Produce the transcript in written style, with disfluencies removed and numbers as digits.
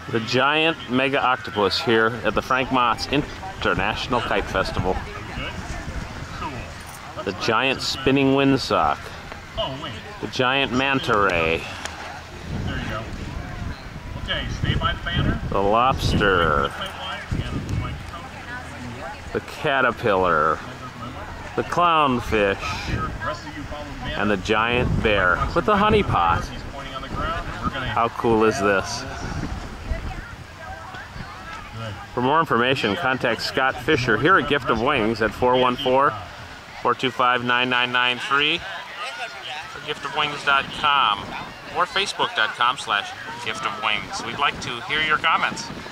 The giant mega octopus here at the Frank Mots International Kite Festival. The giant spinning windsock. The giant manta ray. There you go. Okay, stay by the banner. The lobster. The caterpillar. The clownfish. And the giant bear with the honey pot. How cool is this? For more information, contact Scott Fisher here at Gift of Wings at 414-425-9993 or giftofwings.com or facebook.com/giftofwings. We'd like to hear your comments.